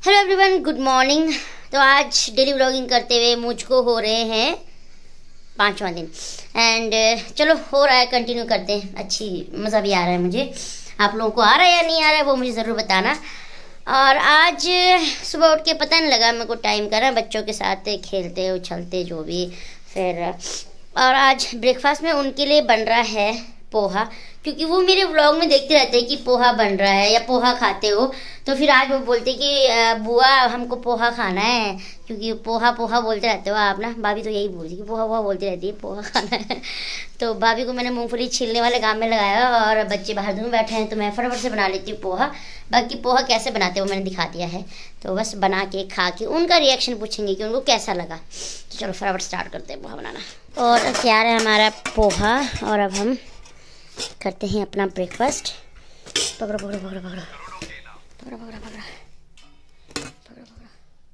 Hello everyone, good morning. तो आज daily vlogging करते हुए मुझको हो रहे हैं 5वां दिन एंड चलो हो रहा है, कंटिन्यू करते हैं। अच्छी मज़ा भी आ रहा है मुझे। आप लोगों को आ रहा है या नहीं आ रहा है वो मुझे ज़रूर बताना। और आज सुबह उठ के पता नहीं लगा मेरे को टाइम का, बच्चों के साथ खेलते उछलते जो भी। फिर और आज ब्रेकफास्ट में उनके लिए बन रहा है पोहा, क्योंकि वो मेरे व्लॉग में देखते रहते हैं कि पोहा बन रहा है या पोहा खाते हो। तो फिर आज वो बोलते कि बुआ हमको पोहा खाना है, क्योंकि पोहा पोहा बोलते रहते हो आप ना। भाभी तो यही बोलती कि पोहा पोहा बोलती रहती है, पोहा खाना है। तो भाभी को मैंने मूंगफली छीलने वाले काम में लगाया और बच्चे बाहर धूम बैठे हैं, तो मैं फटाफट से बना लेती हूँ पोहा। बाकी पोहा कैसे बनाते हो मैंने दिखा दिया है, तो बस बना के खा के उनका रिएक्शन पूछेंगे कि उनको कैसा लगा। तो चलो फटाफट स्टार्ट करते हैं पोहा बनाना। और तैयार है हमारा पोहा और अब हम करते हैं अपना ब्रेकफास्ट। पकड़ो पकड़ो पकड़ो पकड़ो पकड़ो पकड़ो पकड़ो पकड़ो पकड़ो।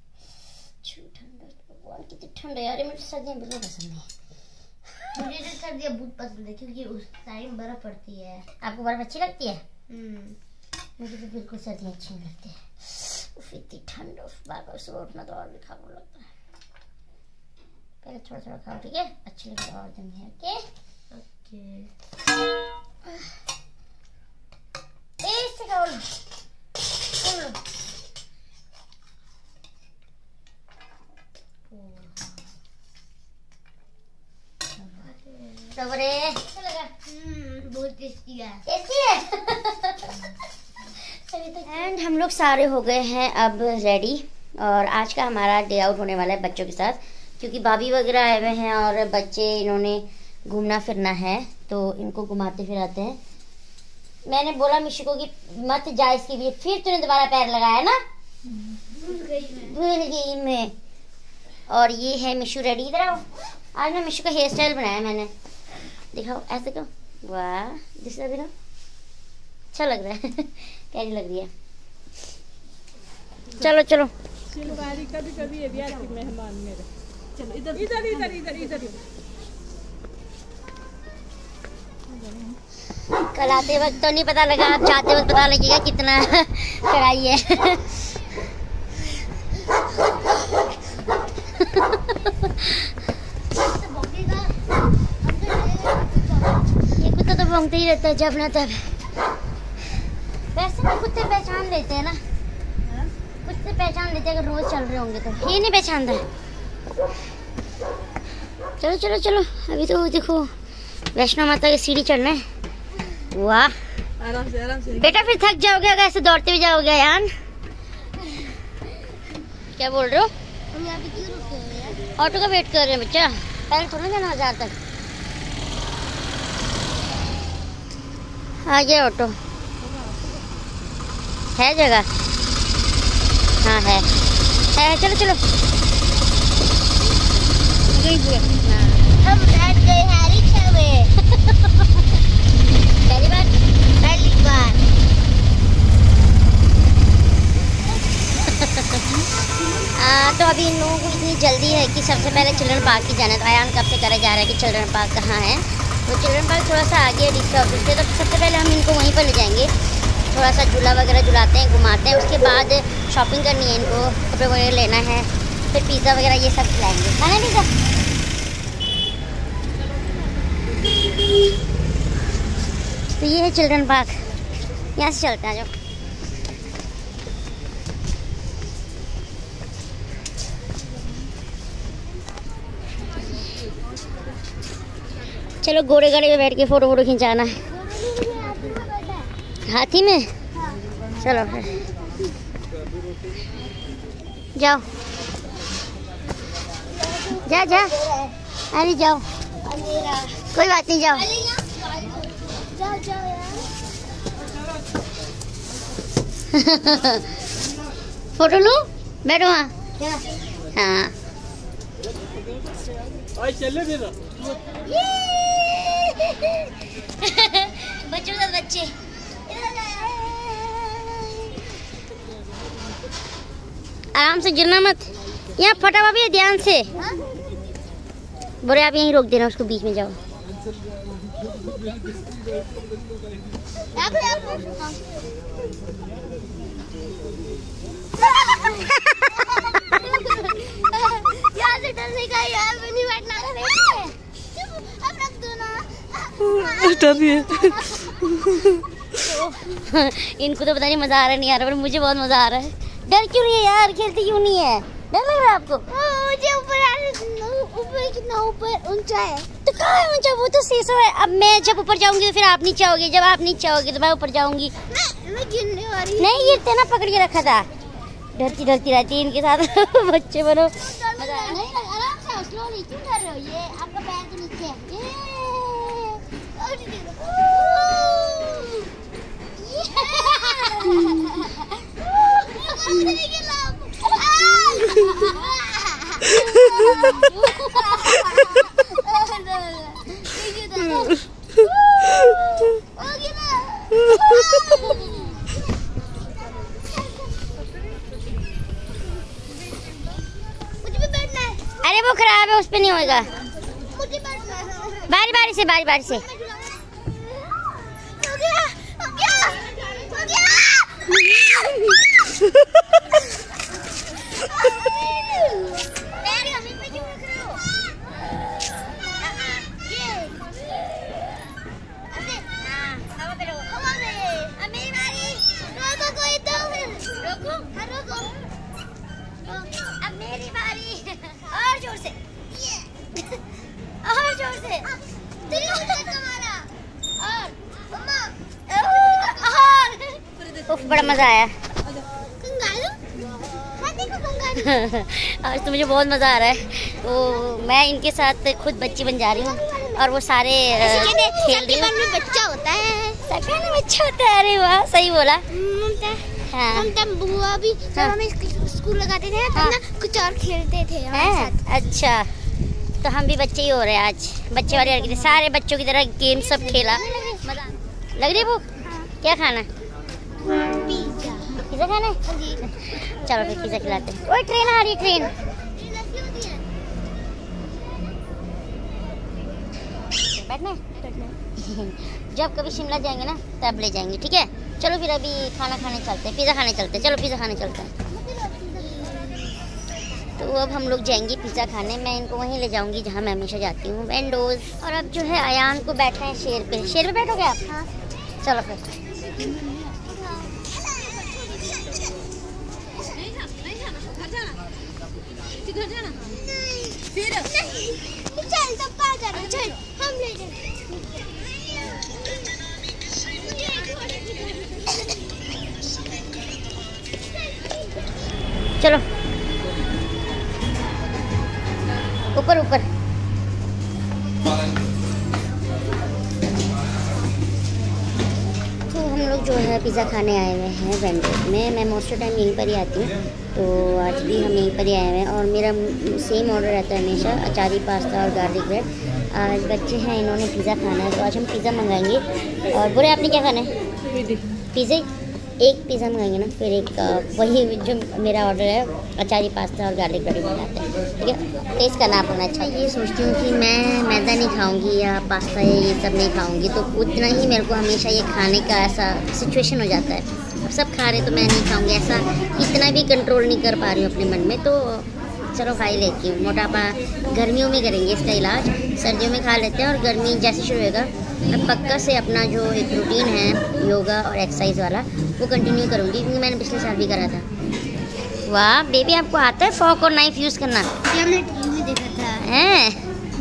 ठंडा कितनी ठंड है यार, मुझे सर्दियाँ बिल्कुल पसंद है। मुझे तो सर्दियाँ बहुत पसंद है क्योंकि उस टाइम बर्फ पड़ती है। आपको बर्फ अच्छी लगती है? मुझे तो बिल्कुल सर्दियाँ अच्छी नहीं लगती है। इतनी ठंड, बार सुबह उठना तो और भी खाने लगता है। पहले थोड़ा थोड़ा खाओ, ठीक है? अच्छी लगती है और दिन है। ओके बहुत टेस्टी है। एंड हम लोग सारे हो गए हैं अब रेडी, और आज का हमारा डे आउट होने वाला है बच्चों के साथ, क्योंकि भाभी वगैरह आए हुए हैं और बच्चे इन्होंने घूमना फिरना है, तो इनको घुमाते फिराते हैं। मैंने बोला मिशु को कि मत जा इसके लिए, फिर तूने दोबारा पैर लगाया ना, भूल गई मैं। और ये है मिशु रेडी। इधर आओ। आज मैं मिशु का हेयर स्टाइल बनाया मैंने, दिखाओ ऐसे को। वाह दूसरा भी ना, अच्छा लग रहा है। प्यारी लग रही है। चलो चलो कभी कभी ये भी आती मेहमान मेरे। चलो इधर इधर इधर इधर इधर। कल आते वक्त तो नहीं पता लगा, अब जाते वक्त पता लगेगा कितना कड़ाई है। ये कुत्ता तो भौंकते ही रहता है जब ना तब। वैसे भी कुत्ते पहचान लेते हैं ना, कुत्ते पहचान लेते हैं अगर रोज चल रहे होंगे तो। ये नहीं पहचानता। चलो चलो चलो, अभी तो देखो वैष्णो माता की सीढ़ी चढ़ना है। वाह आराम से बेटा, फिर थक जाओगे अगर ऐसे दौड़ते हुए जाओगे यार। क्या बोल रहे हो? हम यहाँ पे क्यों रुके हैं? ऑटो का वेट कर रहे हैं बच्चा, पहले थोड़ा जाना बाजार तक। आ गया ऑटो, है जगह? हाँ है चलो चलो। हम बैठ गए हैं रिक्शा में। पहली बार तो अभी इन लोगों को इतनी जल्दी है कि सबसे पहले चिल्ड्रन पार्क ही जाना है। तो आयान कब से करा जा रहा है कि चिल्ड्रन पार्क कहाँ है। तो चिल्ड्रन पार्क थोड़ा सा आगे है रिक्शा ऑफिस से, तो सबसे पहले हम इनको वहीं पर ले जाएंगे। थोड़ा सा झूला वगैरह झुलाते हैं, घुमाते हैं। उसके बाद शॉपिंग करनी है इनको, कपड़े वगैरह लेना है, फिर पिज़्ज़ा वगैरह ये सब खिलाएंगे। खाना है पिज़्ज़ा? तो ये है चिल्ड्रन पार्क, यहाँ से चलते हैं। जो चलो घोड़े गाड़ी में बैठ के फोटो वोटो खिंचाना है। हाथी में? चलो फिर जाओ जा जा। अरे जाओ, कोई बात नहीं, जाओ। फोटो लो, बैठो वहाँ। हाँ बच्चों के साथ बच्चे। आराम से, गिरना मत। यहाँ फटा हुआ भी है, ध्यान से। बोले आप यहीं रोक देना उसको, बीच में जाओ। डर रही है। इनको तो पता नहीं मजा आ रहा है नहीं आ रहा, पर मुझे बहुत मजा आ रहा है। डर क्यों नहीं है यार, खेलते क्यों नहीं है? डर लग रहा है आपको? मुझे ऊपर कितना ऊपर ऊंचा है। तो कहाँ है ऊंचा? वो तो सीसो है। अब मैं जब ऊपर जाऊंगी तो फिर आप नीचे आओगे, जब आप नीचे आओगे तो मैं ऊपर जाऊंगी। मैं गिरने वाली नहीं गिरते ना, पकड़ के रखा था। डरती डरती रहती है इनके साथ। बच्चे बनो। नहीं आराम से स्लोली, क्यों कर रहे हो? ये आपका पैर के नीचे है। अरे वो खराब है, उस पे नहीं होगा। मुझे बैठना है। बारी बारी से, बारी बारी से। हो गया, हो गया, हो गया। पैर हमें पे क्यों रख रहे हो? ये ऐसे, हाँ, हवा पे रहो, हवा में। अब मेरी बारी। रोको कोई तो फिर। रोको, हाँ रोको। अब मेरी बारी। और जोर से, और जोर से। तेरी उंगली कमारा। और मम्मा, और उफ, बड़ा मजा आया। कंगारू, हाँ देखो कंगारू। आज तो मुझे बहुत मजा आ रहा है। तो मैं इनके साथ खुद बच्ची बन जा रही हूँ और वो सारे खेल रही मन में बच्चा होता है। सबके में बच्चा होता है। अरे वाह, सही बोला। हाँ। हम तब बुआ भी जब हाँ। हमें स्कूल लगाते थे तब ना कुछ और खेलते थे हमारे साथ। अच्छा, तो हम भी बच्चे ही हो रहे हैं आज। बच्चे वाली हरकतें, सारे बच्चों की तरह गेम सब खेला। मजा लग रही है भूख? क्या खाना? पिज्जा। पिज्जा खाना है? चलो फिर पिज्जा खिलाते हैं। ओए ट्रेन आ रही है, ट्रेन। बैठना है? जब कभी शिमला जाएंगे ना तब ले जाएंगे, ठीक है? चलो फिर अभी खाना खाने चलते हैं, पिज़्ज़ा खाने चलते हैं। चलो पिज़्ज़ा खाने चलते हैं। तो अब हम लोग जाएंगे पिज़्ज़ा खाने। मैं इनको वहीं ले जाऊंगी जहाँ मैं हमेशा जाती हूँ, वेंडोज। और अब जो है अयान को बैठना है शेर पे। शेर पे बैठोगे आप? हाँ। चलो फिर। चल तब कहाँ जाना? चल हम ले जाएंगे। चलो ऊपर ऊपर। तो हम लोग जो है पिज़्ज़ा खाने आए हुए हैं वेंडोज में। मैं मोस्ट ऑफ टाइम यहीं पर ही आती हूँ, तो आज भी हम यहीं पर ही आए हुए हैं। और मेरा सेम ऑर्डर रहता है हमेशा, अचारी पास्ता और गार्लिक ब्रेड। आज बच्चे हैं, इन्होंने पिज़्ज़ा खाना है, तो आज हम पिज़्ज़ा मंगाएंगे। और बुरे आपने क्या खाना है? पिज़्ज़ा। एक पिज़्ज़ा मंगाएंगे ना, फिर एक वही जो मेरा ऑर्डर है अचारी पास्ता और गार्लिक ब्रेड मंगाते हैं, ठीक है? टेस्ट करना अपना अच्छा। ये सोचती हूँ कि मैं मैदा नहीं खाऊंगी या पास्ता या ये सब नहीं खाऊंगी, तो उतना ही मेरे को हमेशा ये खाने का ऐसा सिचुएशन हो जाता है। अब सब खा रहे तो मैं नहीं खाऊंगी, ऐसा इतना भी कंट्रोल नहीं कर पा रही हूँ अपने मन में। तो चलो खा ही लेती हूँ। मोटापा गर्मियों में करेंगे इसका इलाज, सर्दियों में खा लेते हैं। और गर्मी जैसे शुरू होगा मैं पक्का से अपना जो एक रूटीन है योगा और एक्सरसाइज वाला वो कंटिन्यू करूँगी, क्योंकि मैंने पिछले साल भी करा था। वाह बेबी, आपको आता है फॉर्क और नाइफ यूज़ करना? क्या मैं टीवी में देखा था। हैं?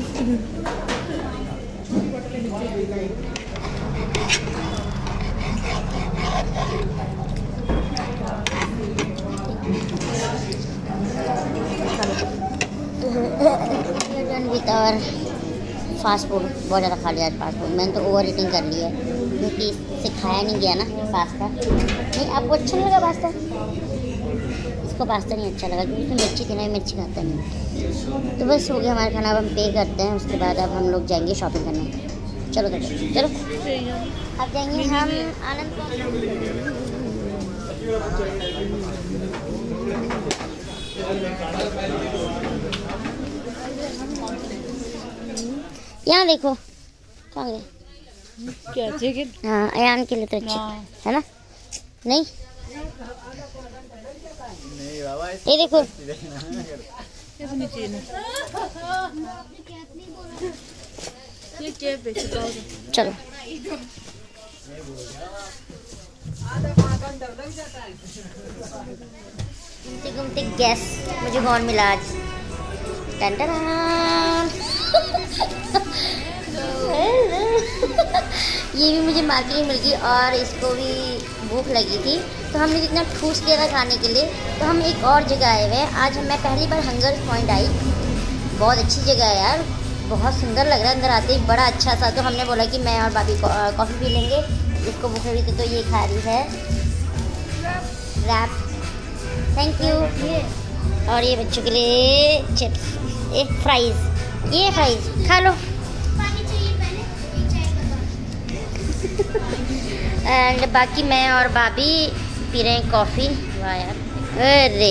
और फास्ट फूड बहुत ज़्यादा खा लिया आज। फास्ट फूड मैंने तो ओवर ईटिंग कर ली है, क्योंकि इससे खाया नहीं गया ना पास्ता। नहीं आपको अच्छा नहीं लगा पास्ता? इसको पास्ता नहीं अच्छा लगा क्योंकि इसमें मिर्ची थी ना, मिर्ची खाता नहीं। तो बस हो गया हमारा खाना। अब हम पे करते हैं, उसके बाद अब हम लोग जाएंगे शॉपिंग करने। चलो तो चलो अब जाएंगे हम आनंद। यहाँ देखो कहाँ गए? क्या जैकेट? हाँ अयान के लिए तो अच्छी है ना? नहीं ये देखो ये चलो घूमते घूमते गैस मुझे कौन मिला आज। टन टन ये भी मुझे मार्केट मिल गई और इसको भी भूख लगी थी, तो हमने जितना ठूस लिया था खाने के लिए, तो हम एक और जगह आए हुए हैं। आज मैं पहली बार हंगर पॉइंट आई। बहुत अच्छी जगह है यार, बहुत सुंदर लग रहा है अंदर आते ही, बड़ा अच्छा सा। तो हमने बोला कि मैं और भाभी कॉफ़ी पी लेंगे। इसको भूख लगी थी तो ये खा रही है रैप। Thank you. और ये बच्चों के लिए चिप्स, एक फ्राइज़, ये फ्राइज़ खा लो। एंड बाकी मैं और भाभी पी रहे हैं कॉफ़ी। वाह यार, अरे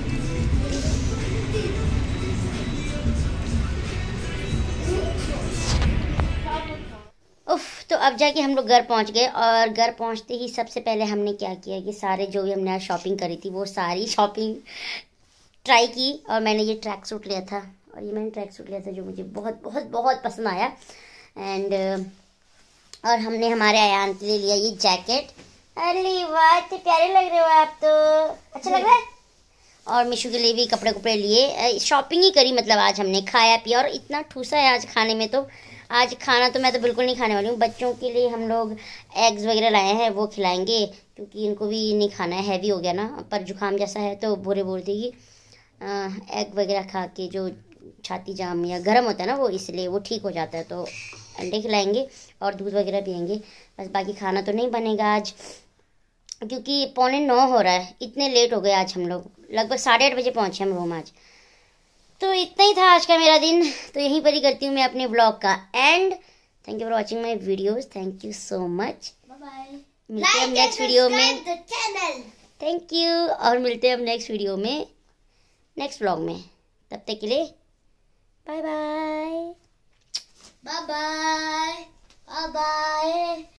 उफ। तो अब जाके हम लोग घर पहुंच गए, और घर पहुंचते ही सबसे पहले हमने क्या किया कि सारे जो भी हमने आज शॉपिंग करी थी वो सारी शॉपिंग ट्राई की। और मैंने ये ट्रैक सूट लिया था, और ये मैंने ट्रैक सूट लिया था जो मुझे बहुत बहुत बहुत पसंद आया। एंड और हमने हमारे आयान के लिए लिया ये जैकेट। अरे वाह, इतने प्यारे लग रहे हो आप तो, अच्छा लग रहा है। और मिशू के लिए भी कपड़े कपड़े लिए। शॉपिंग ही करी, मतलब आज हमने खाया पिया, और इतना ठूसा है आज खाने में। तो आज खाना तो मैं तो बिल्कुल नहीं खाने वाली हूँ। बच्चों के लिए हम लोग एग्स वगैरह लाए हैं, वो खिलाएंगे, क्योंकि इनको भी नहीं खाना है, हैवी हो गया ना, पर जुकाम जैसा है तो बोले बोल देगी। एग वगैरह खा के जो छाती जाम या गर्म होता है ना, वो इसलिए वो ठीक हो जाता है। तो अंडे खिलाएंगे और दूध वगैरह पियेंगे, बस। बाकी खाना तो नहीं बनेगा आज, क्योंकि 8:45 हो रहा है। इतने लेट हो गए आज हम लोग, लगभग 8:30 बजे पहुँचे हम रोम आज। तो इतना ही था आज का मेरा दिन। तो यहीं पर ही करती हूँ मैं अपने ब्लॉग का end. Thank you for watching my videos, thank you so much. मिलते हैं हम नेक्स्ट वीडियो में। थैंक यू, और मिलते हैं हम नेक्स्ट वीडियो में, नेक्स्ट ब्लॉग में। तब तक के लिए bye bye bye bye bye bye.